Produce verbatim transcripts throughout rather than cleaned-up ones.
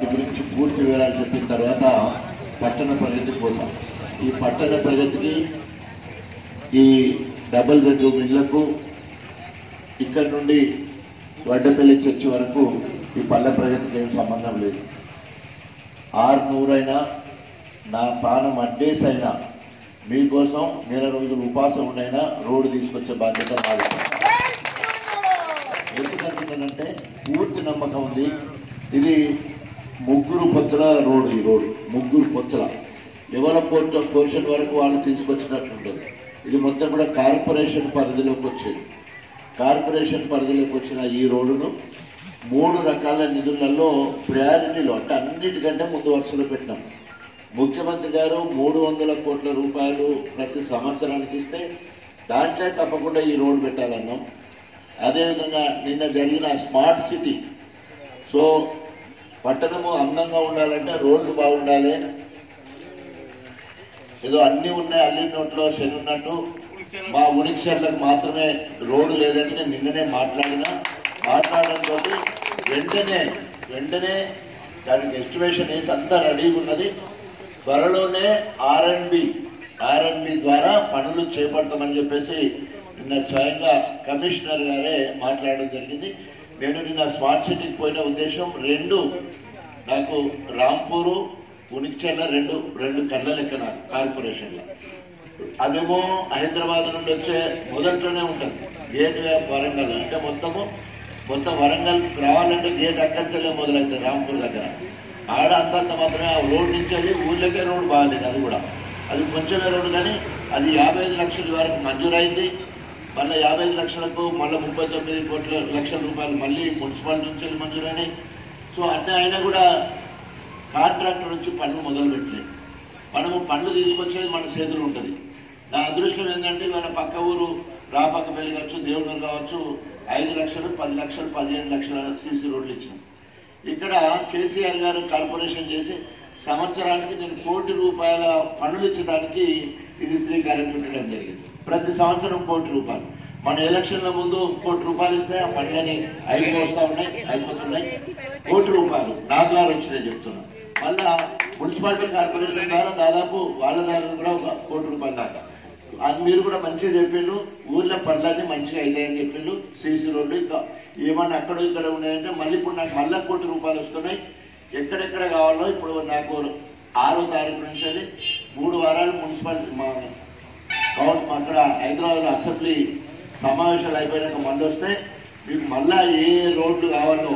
గురించి పూర్తి వివరాలు చెప్పిన తర్వాత పట్టణ ప్రగతికి పోతాం. ఈ పట్టణ ప్రగతికి ఈ డబుల్ బెడ్రూమ్ ఇళ్లకు ఇక్కడ నుండి వడ్డపల్లి చర్చి వరకు ఈ పల్లె ప్రగతికి ఏం సంబంధం లేదు. ఆరు నూరైనా నా ప్రాణం అడ్డేసైనా మీకోసం నెల రోజులు ఉపాసం ఉండైనా రోడ్డు తీసుకొచ్చే బాధ్యత మాది. ఎందుకంటున్నానంటే పూర్తి నమ్మకం ఉంది. ఇది ముగ్గురు పొత్తుల రోడ్డు. ఈ రోడ్డు ముగ్గురు పొత్తుల ఎవరి పోర్ట్ పోర్షన్ వరకు వాళ్ళు తీసుకొచ్చినట్టుంటుంది. ఇది మొత్తం కూడా కార్పొరేషన్ పరిధిలోకి వచ్చేది. కార్పొరేషన్ పరిధిలోకి వచ్చిన ఈ రోడ్డును మూడు రకాల నిధులలో ప్రయారిటీలో అంటే అన్నిటికంటే ముందు వరుసలో పెట్టినాం. ముఖ్యమంత్రి గారు మూడు వందల కోట్ల రూపాయలు ప్రతి సంవత్సరానికి ఇస్తే దాంట్లో తప్పకుండా ఈ రోడ్డు పెట్టాలన్నాం. అదేవిధంగా నిన్న జరిగిన స్మార్ట్ సిటీ, సో పట్టణము అందంగా ఉండాలంటే రోడ్లు బాగుండాలి. ఏదో అన్నీ ఉన్నాయి అల్లి నోట్లో శని ఉన్నట్టు మా ఉనిక్షేట్లకు మాత్రమే రోడ్డు లేదని నేను నిన్ననే మాట్లాడినా. మాట్లాడడంతో వెంటనే వెంటనే దానికి ఎస్టిమేషన్ వేసి అంతా రెడీగా ఉన్నది. త్వరలోనే R and B R and B ద్వారా పనులు చేపడతామని చెప్పేసి నిన్న స్వయంగా కమిషనర్ గారే మాట్లాడడం జరిగింది. నేను నిన్న స్మార్ట్ సిటీకి పోయిన ఉద్దేశం రెండు, నాకు రాంపూరు ఉనికిచెర్ల రెండు రెండు కళ్ళ లెక్కన కార్పొరేషన్లో. అదేమో హైదరాబాద్ నుండి వచ్చే మొదట్లోనే ఉంటుంది గేట్ వే ఆఫ్ వరంగల్. అంటే మొత్తము మొత్తం వరంగల్ రావాలంటే గేట్ అక్కడికెళ్ళే మొదలవుతుంది రాంపూర్ దగ్గర. ఆడ అంతంత మాత్రమే ఆ రోడ్ నుంచి అది ఊళ్ళకే రోడ్డు బాగాలేదు. అది కూడా అది కొంచెమే రోడ్డు, కానీ అది యాభై ఐదు లక్షల వరకు మంజూరైంది. మళ్ళీ యాభై ఐదు లక్షలకు మళ్ళీ ముప్పై తొమ్మిది కోట్ల లక్షల రూపాయలు మళ్ళీ మున్సిపాలిటీ నుంచి మంజూరైనాయి. సో అంటే అయినా కూడా కాంట్రాక్టర్ నుంచి పనులు మొదలు పెట్టలేదు. మనము పనులు తీసుకొచ్చేది మన చేతులు ఉంటుంది. నా అదృష్టం ఏంటంటే మన పక్క ఊరు రాపక్కపల్లి కావచ్చు, దేవుడు కావచ్చు, ఐదు లక్షలు పది లక్షలు పదిహేను లక్షల సీసీ రోడ్లు ఇచ్చినాం. ఇక్కడ కేసీఆర్ గారు కార్పొరేషన్ చేసి సంవత్సరానికి నేను కోటి రూపాయల పనులు ఇచ్చడానికి ఇది శ్రీకారం చుట్టడం జరిగింది. ప్రతి సంవత్సరం కోటి రూపాయలు. మన ఎలక్షన్ల ముందు కోటి రూపాయలు ఇస్తే ఆ పనులని అయిపో వస్తూ ఉన్నాయి అయిపోతున్నాయి. కోటి రూపాయలు నా ద్వారా వచ్చినాయి చెప్తున్నాను. మళ్ళా మున్సిపాలిటీ కార్పొరేషన్ ద్వారా దాదాపు వాళ్ళ ద్వారా కూడా ఒక కోటి రూపాయల దాకా. అది మీరు కూడా మంచిగా చెప్పిండు. ఊర్లో పనులన్నీ మంచిగా అవుతాయని చెప్పిండు. సీసీ రోడ్లు ఇంకా ఏమన్నా అక్కడ ఇక్కడ ఉన్నాయంటే మళ్ళీ ఇప్పుడు నాకు మళ్ళీ కోటి రూపాయలు వస్తున్నాయి. ఎక్కడెక్కడ కావాలో ఇప్పుడు నాకు ఆరో తారీఖు నుంచి అది మూడు వారాలు మున్సిపాలిటీ మా గవర్నమెంట్ అక్కడ హైదరాబాద్ అసెంబ్లీ సమావేశాలు అయిపోయాక మళ్ళీ వస్తే మీకు మళ్ళా ఏ రోడ్లు కావాలో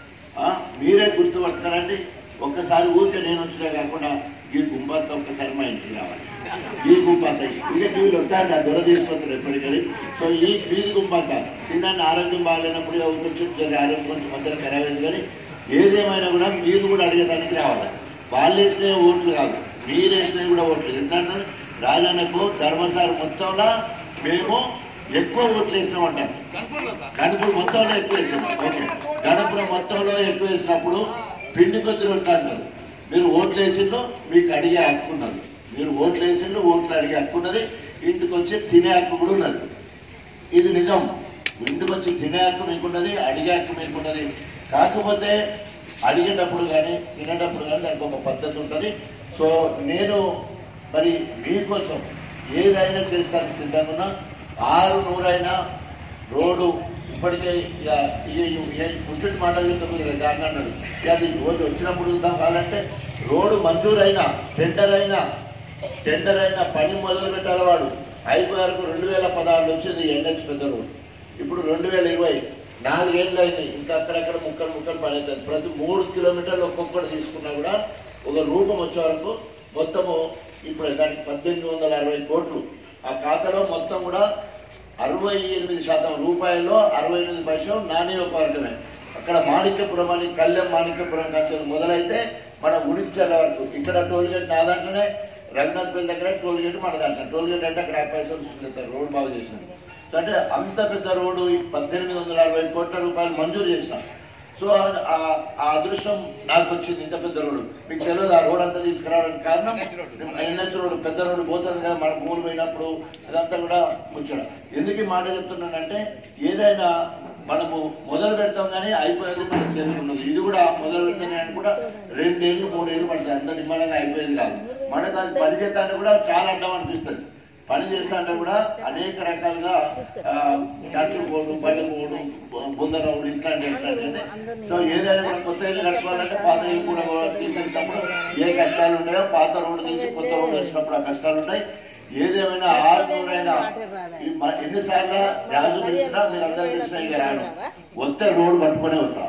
మీరే గుర్తుపడతారండి. ఒక్కసారి ఊరికే నేను వచ్చినా కాకుండా ఈ గుంపాతో ఒక్కసారి మా ఇంటికి రావాలి. ఈ గుంపాత ఇంకా టీవీలు వస్తాయండి, ఆ దొర తీసుకొస్తారు ఎప్పటికీ. సో ఈ వీధి గుంపాత చిన్న ఆరోగ్యం బాగాలేనప్పుడు కొంచెం ఆరోగ్యం కొంచెం మందిరం ఖరాబైంది. కానీ ఏదేమైనా కూడా మీరు కూడా అడిగేదానికి రావాలి. వాళ్ళు వేసినవి ఓట్లు కాదు, మీరు వేసినవి కూడా ఓట్లు. ఎందుకంటే రాజన్నకు ధర్మసారి మొత్తంలో మేము ఎక్కువ ఓట్లు వేసినాం అంటారు. గణపురం మొత్తంలో ఎక్కువ వేసినాం. ఓకే, గణపురం మొత్తంలో ఎక్కువ వేసినప్పుడు పిండి కొద్ది రొట్టె అంటారు. మీరు ఓట్లు వేసిందో మీకు అడిగే హక్కు ఉన్నది. మీరు ఓట్లు వేసిందో ఓట్లు అడిగే హక్కు ఉన్నది. ఇంటికి వచ్చి తినే హక్కు కూడా ఉన్నది. ఇది నిజం. ఇంటికి వచ్చి తినే హక్కు మీకున్నది, అడిగే హక్కు మీకున్నది. కాకపోతే అడిగేటప్పుడు కానీ తినేటప్పుడు కానీ దానికి ఒక పద్ధతి ఉంటుంది. సో నేను మరి మీకోసం ఏదైనా చేస్తానికి సిద్ధంగా ఉన్నా. ఆరు నూరైనా రోడ్డు ఇప్పటికే ఇక పుట్టిన మాటలు చెప్తాను దాన్ని అన్నాడు. ఇక అది రోజు వచ్చినప్పుడు చూద్దాం. కావాలంటే రోడ్డు మంజూరైనా టెండర్ అయినా టెండర్ అయినా పని మొదలు పెట్టాలి. వాడు అయిపోయారు. రెండు వేల పదహారులో వచ్చింది ఎన్హెచ్ పెద్ద రోడ్డు. ఇప్పుడు రెండు వేల ఇరవై నాలుగేళ్ళు అయింది. ఇంకా అక్కడక్కడ ముక్కలు ముక్కలు పని అవుతుంది. ప్రతి మూడు కిలోమీటర్లు ఒక్కొక్కటి తీసుకున్నా కూడా ఒక రూపం వచ్చే వరకు మొత్తము ఇప్పుడు దానికి పద్దెనిమిది వందల అరవై కోట్లు ఆ ఖాతాలో మొత్తం కూడా అరవై ఎనిమిది శాతం రూపాయల్లో అరవై ఎనిమిది పైసలు నాణ్యోపవర్గమే. అక్కడ మాణిక్యపురం అని కళ్యాణ్ మాణిక్యపురం నుంచి మొదలైతే మన ఉనికిచెర్ల వరకు. ఇక్కడ టోల్గేట్ నా దాంట్లోనే రఘునాథ్పల్లి దగ్గర టోల్గేట్ మన దాంట్లో. టోల్గేట్ అంటే అక్కడ పైసలు చూసుకుంటారు. రోడ్డు బాగు చేసినాం. అంటే అంత పెద్ద రోడ్డు పద్దెనిమిది వందల అరవై కోట్ల రూపాయలు మంజూరు చేసినాం. సో ఆ అదృష్టం నాకు వచ్చింది. ఇంత పెద్ద రోడ్డు మీకు తెలియదు. ఆ రోడ్ అంతా తీసుకురావడానికి కారణం ఎన్హెచ్ రోడ్డు పెద్ద రోడ్డు పోతుంది కదా. మన భూములు పోయినప్పుడు అదంతా కూడా ముచ్చడం. ఎందుకు మాట చెప్తున్నానంటే ఏదైనా మనము మొదలు పెడతాం కానీ అయిపోయేది మన చేతులు ఉండదు. ఇది కూడా మొదలు పెడతానే కూడా రెండేళ్ళు మూడేళ్ళు పడుతుంది, అంత నిమ్మలంగా అయిపోయేది కాదు. మనకు అది పని చేస్తాంటే కూడా చాలా అడ్డం అనిపిస్తుంది. పని చేస్తాంటే కూడా అనేక రకాలుగా ఖర్చులు పోవడం, పళ్ళు పోవడం, బుందరవుడు ఇట్లాంటి ఇట్లాంటి. సో ఏదైనా కూడా కొత్త ఇల్లు కట్టుకోవాలంటే పాత ఇల్లు కూడా తీసేటప్పుడు ఏ కష్టాలు ఉంటాయో పాత రోడ్డు తీసి కొత్త రోడ్డు వచ్చినప్పుడు ఆ కష్టాలు ఉంటాయి. ఏదేమైనా ఆరునూరైనా ఎన్నిసార్లు రాజు పిలిచినా మీరు అందరూ పిలిచినా ఇక రాను, వస్తే రోడ్డు పట్టుకునే వస్తా,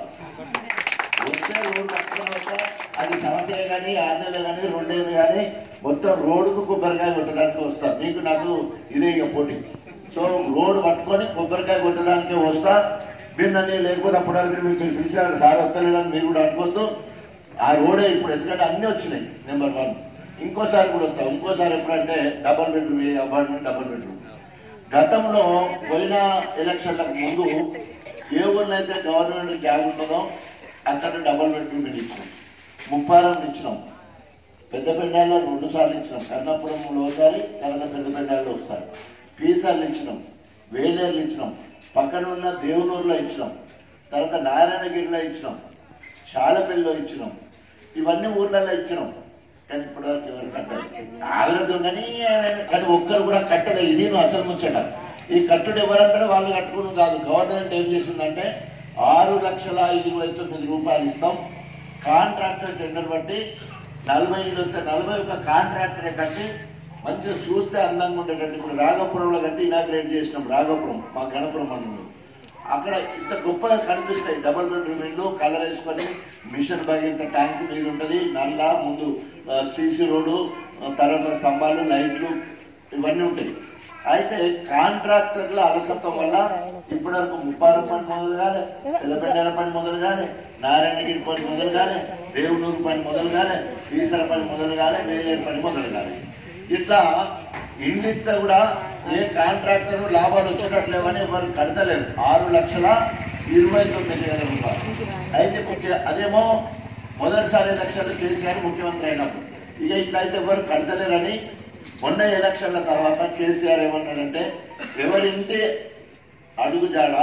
వస్తే రోడ్డు పట్టుకునే వస్తా. అది సంవత్సరం కానీ ఆరు నెలలు కానీ రెండేళ్ళు కానీ మొత్తం రోడ్డుకు కొబ్బరికాయ కొట్టడానికి వస్తా. మీకు నాకు ఇదే ఇక పోటీ. సో రోడ్డు పట్టుకొని కొబ్బరికాయ కొట్టడానికే వస్తా. మీరు నన్ను లేకపోతే అప్పటివరకు మీరు పిలిచినారు సార్ వస్తలేదని మీరు కూడా అనుకోవద్దు. ఆ రోడే ఇప్పుడు ఎందుకంటే అన్నీ వచ్చినాయి. Number one. ఇంకోసారి కూడా వస్తాం. ఇంకోసారి ఎప్పుడంటే double bedroom apartment double bedroom. గతంలో పోయిన ఎలక్షన్లకు ముందు ఏ ఊళ్ళైతే గవర్నమెంట్ జాగ్ ఉంటుందో అక్కడ డబల్ బెడ్రూమ్ ఇచ్చినాం. ముప్పారం ఇచ్చినాం, పెద్దపెండాల్లో రెండు సార్లు ఇచ్చినాం, కర్ణాపురంలో ఒకసారి, తర్వాత పెద్దపెండాల్లో ఒకసారి, పీసార్లు ఇచ్చినాం, వేలేర్లు ఇచ్చినాం, పక్కన ఉన్న దేవునూరులో ఇచ్చినాం, తర్వాత నారాయణగిరిలో ఇచ్చినాం, చాలపల్లిలో ఇచ్చినాం. ఇవన్నీ ఊర్లలో ఇచ్చినాం. కానీ ఇప్పటివరకు ఎవరు కట్టలేదు. ఆగ్రహం కానీ కానీ ఒక్కరు కూడా కట్టలేదు. ఇది నువ్వు అసలు ముచ్చట. ఈ కట్టుడు ఎవరంతా వాళ్ళు కట్టుకుని కాదు. గవర్నమెంట్ ఏం చేసిందంటే ఆరు లక్షల ఇరవై తొమ్మిది రూపాయలు ఇస్తాం. కాంట్రాక్టర్ టెండర్ బట్టి నలభై ఇల్లు వస్తే నలభై ఒక కాంట్రాక్టరే కట్టి మంచిగా చూస్తే అందంగా ఉండేటట్టు. ఇప్పుడు రాఘపురంలో కట్టి ఇనాగ్రేట్ చేసినాం. రాఘపురం మా గణపురం అన్నది అక్కడ ఇంత గొప్పగా కనిపిస్తాయి. డబల్ బెడ్రూమ్ ఇల్లు కలర్ వేసుకొని మిషన్ బాగా ఇంత ట్యాంక్ మీద ఉంటుంది. నల్ల ముందు సీసీ రోడ్డు, తర్వాత స్తంభాలు, లైట్లు ఇవన్నీ ఉంటాయి. అయితే కాంట్రాక్టర్ల అలసత్వం వల్ల ఇప్పటి వరకు ముప్పారం పని మొదలు కాలే, పెద్దపెండాల పని మొదలు కాలే, నారాయణగిరి పని మొదలు కాలే, రేవునూరు పని మొదలు కాలే, ఈసర పని మొదలు కాలే, వేలేరు పని మొదలు కాలే. ఇట్లా ఇల్లు ఇస్తే కూడా ఏ కాంట్రాక్టర్ లాభాలు వచ్చేటట్లేవని ఎవరు కడతలేరు. ఆరు లక్షల ఇరవై తొమ్మిది వేల రూపాయలు. అయితే అదేమో మొదటిసారి ఎలక్షన్లు కేసీఆర్ ముఖ్యమంత్రి అయినప్పుడు ఇక ఇట్లా అయితే ఎవరు కడతలేరని మొన్న ఎలక్షన్ల తర్వాత కేసీఆర్ ఏమన్నాడంటే ఎవరింటి అడుగు జాడ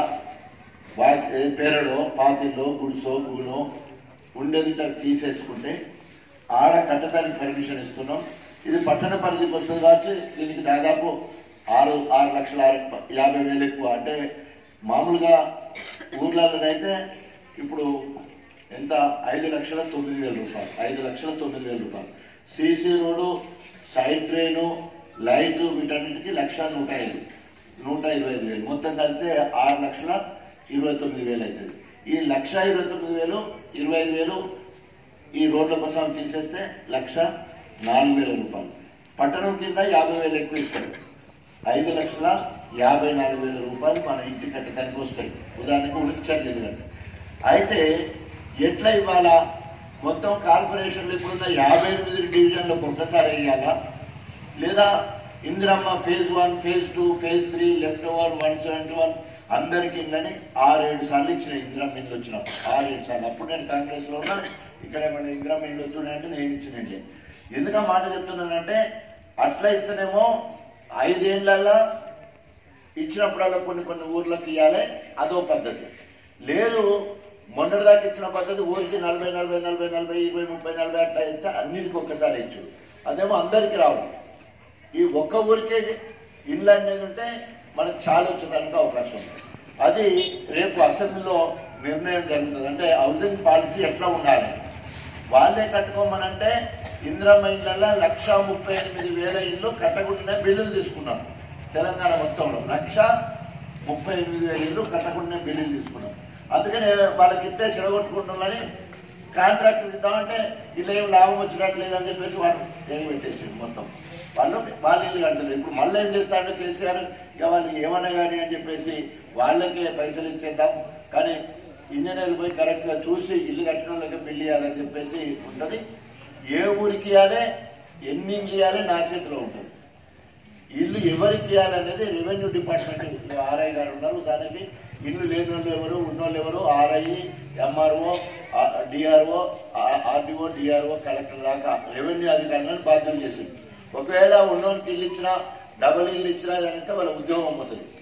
పేరడో పాతిల్లో గుడిసో గునో ఉండేది తీసేసుకుంటే ఆడ కట్టడానికి పర్మిషన్ ఇస్తున్నాం. ఇది పట్టణ పరిధికి వస్తుంది కాబట్టి దీనికి దాదాపు ఆరు ఆరు లక్షల యాభై వేలు ఎక్కువ. అంటే మామూలుగా ఊర్లలోనైతే ఇప్పుడు ఎంత ఐదు లక్షల తొమ్మిది వేల రూపాయలు ఐదు లక్షల తొమ్మిది వేల రూపాయలు CC road, side drain, light వీటన్నిటికీ లక్ష నూట ఐదు నూట ఇరవై ఐదు వేలు మొత్తం కలిస్తే ఆరు లక్షల ఇరవై తొమ్మిది వేలు అవుతుంది. ఈ లక్ష ఇరవై తొమ్మిది వేలు ఇరవై ఐదు వేలు ఈ రోడ్ల కోసం తీసేస్తే లక్ష నాలుగు వేల రూపాయలు. పట్టణం కింద యాభై వేలు ఎక్కువ ఇస్తారు. ఐదు లక్షల యాభై నాలుగు వేల రూపాయలు మన ఇంటి కట్టడానికి వస్తాయి. ఉదాహరణకు ఉలికిచర్ల ఎందుకంటే అయితే ఎట్లా ఇవ్వాలా? మొత్తం కార్పొరేషన్లు ఇప్పుడున్న యాభై ఎనిమిది డివిజన్లకు ఒక్కసారి వేయాలా, లేదా Indiramma phase one phase two phase three left over one seventy one అందరికి ఇళ్ళని ఆరేడు సార్లు ఇచ్చిన ఇందిరమ్మ ఇల్లు వచ్చినప్పుడు ఆరేడు సార్లు. అప్పుడు నేను కాంగ్రెస్లో ఉన్నా. ఇక్కడ ఏమైనా ఇందిరమ్మ ఇల్లు వచ్చినాయంటే నేను ఇచ్చినట్లే. ఎందుకు ఆ మాట చెప్తున్నానంటే అట్లా ఇస్తేనేమో ఐదేళ్లలో ఇచ్చినప్పుడల్లా కొన్ని కొన్ని ఊర్లకు ఇవ్వాలి, అదో పద్ధతి. లేదు మొన్నటిదాకా ఇచ్చిన పద్ధతి ఊరికి నలభై నలభై నలభై నలభై ఇరవై ముప్పై నలభై అట్లా ఇస్తే అన్నిటికీ ఒక్కసారి ఇచ్చు. అదేమో అందరికీ రావు. ఈ ఒక్క ఊరికే ఇల్లు అనేది ఉంటే మనకు చాలా వచ్చేదానికి అవకాశం ఉంది. అది రేపు అసెంబ్లీలో నిర్ణయం జరుగుతుంది. అంటే హౌసింగ్ పాలసీ ఎట్లా ఉండాలి, వాళ్ళే కట్టుకోమనంటే ఇందిరమ్మ ఇళ్ళల్లో లక్ష ముప్పై ఎనిమిది వేల ఇళ్ళు కట్టకుండానే బిల్లులు తీసుకున్నాం. తెలంగాణ మొత్తంలో లక్ష ముప్పై ఎనిమిది వేల ఇళ్ళు కట్టకుండానే బిల్లులు తీసుకున్నాం. అందుకని వాళ్ళకి ఇస్తే చెడగొట్టుకుంటున్నారని కాంట్రాక్టర్ ఇద్దామంటే వీళ్ళు ఏం లాభం వచ్చినట్లేదు అని చెప్పేసి వాళ్ళు ఏం పెట్టేసి మొత్తం వాళ్ళు వాళ్ళ ఇల్లు కడతలేదు. ఇప్పుడు మళ్ళీ ఏం చేస్తాడంటే కేసీఆర్ ఇక వాళ్ళు ఏమన్నా కానీ అని చెప్పేసి వాళ్ళకే పైసలు ఇచ్చేద్దాం, కానీ ఇంజనీర్లు పోయి కరెక్ట్గా చూసి ఇల్లు కట్టిన వాళ్ళకి బిల్లు ఇవ్వాలని చెప్పేసి ఉంటుంది. ఏ ఊరికి ఇవ్వాలి, ఎన్ని ఇల్లు ఇవ్వాలి నా చేతిలో ఉంటుంది. ఇల్లు ఎవరికి ఇవ్వాలనేది రెవెన్యూ డిపార్ట్మెంట్ ఆర్ఐ గారు ఉన్నారు. దానికి ఇల్లు లేని వాళ్ళు ఎవరు, ఉన్నోళ్ళు ఎవరు, RI, MRO, DRO, RDO, DRO, collector దాకా రెవెన్యూ అధికారులను బాధ్యత చేసింది. ఒకవేళ ఉన్నోళ్ళకి ఇల్లు ఇచ్చినా డబల్ ఇల్లు ఇచ్చినా అదంతా వాళ్ళ ఉద్యోగం పోతుంది.